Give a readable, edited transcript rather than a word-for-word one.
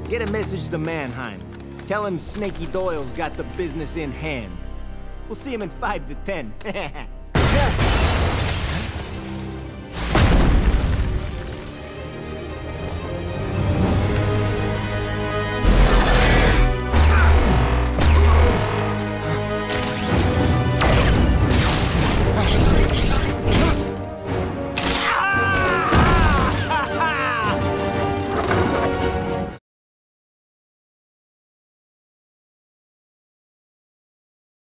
Get a message to Mannheim. Tell him Snaky Doyle's got the business in hand. We'll see him in 5 to 10.